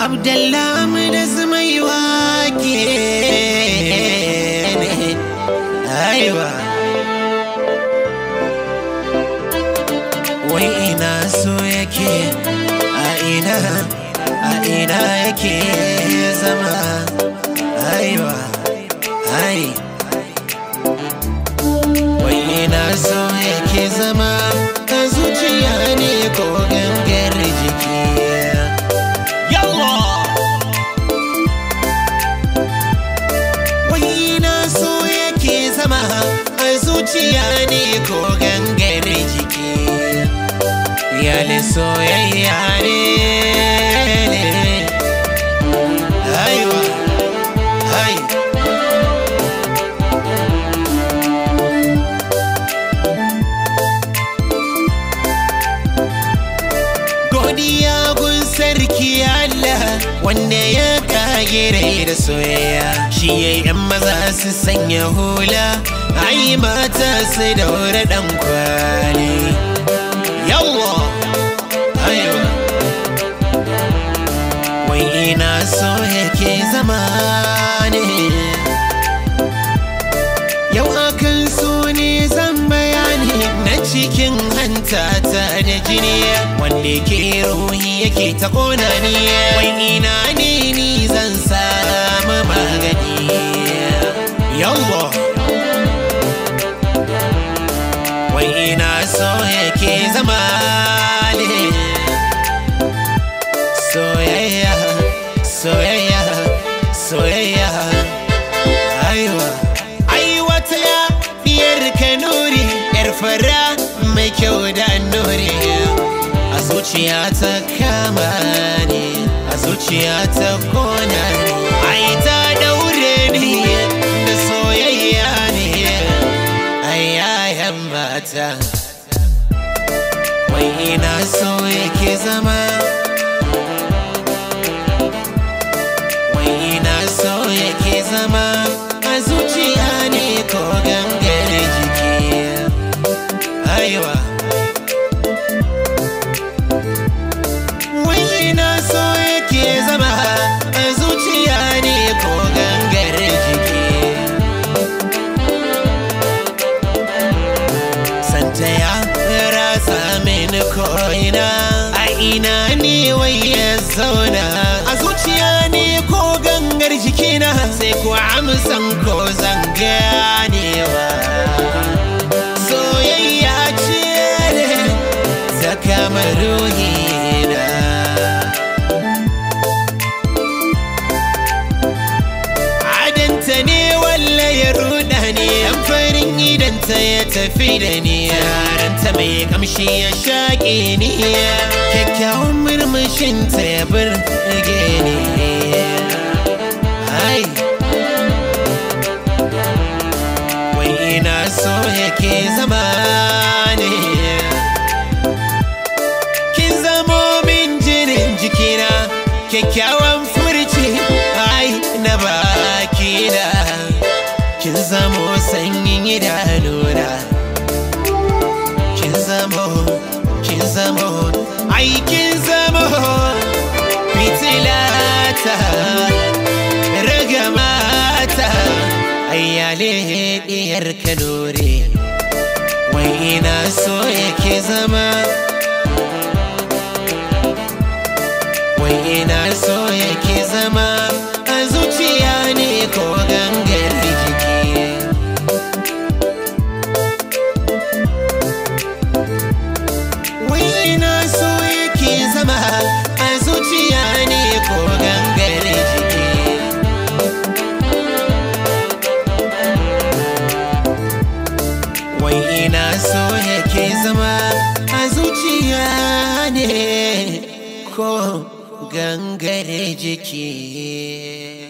Abdallah da mai wake ne aiwa wai ina so yake a ina yake zama aiwa ai wai ina so yake zama a zuciya ne ko gangar jiki a zuciya ne ko gangar jiki yali soyayya ne aiwa ai godiya gun sarki Allah wanda ya kage rai da soyayya shi yayi yan maza su sanya hula ai mata su daura dan kwali yawa aiwa wai ina so yake zama ne yau akan so ne zan bayani na cikin hanta ta da jini wanda ke ruhi yake ta kona ni wai ina ne ni zan samu magani yawa wai ina so yake zama ne soyayya soyayya soyayya aiwa aiwa ta diyar kanuri yar fara mai kyau da nuri a zuciya ta kama ne a zuciya ta kona ne ai ta daure ni da soyayya ne ayyayan mata wai ina so yake zama wai ina so yake zama a zuciya ne ko gangar jiki aiwa wai ina so yake zama a zuciya ne ko gangar jiki santa ya rasa mini ko'ina a ina ne wai ya zauna a zuciya ne ko gangar jikina sai ku amsan ko zan ganewa soyayya ce ta kama ruhina adanta ne walla ya ruɗa ne dan farin idanta ya tafi da ni yaranta mai kamshi ya shaƙe ni kyakkyawan murmushinta ya burge ni ai wai ina so yake zama ne kin zamo min jinin jikina kyakkyawan furci ai na bakina kin zamo sanyin idanuna kin zamo ai kin zamo fitilata ragamata ayyale diyar kanore wai ina so yake zama wai ina so yake zama a zuciya ne ko gangar jiki wai ina so yake zama a zuciya ne ko gangar jiki wai ina so yake zama a zuciya ne ko gangar jiki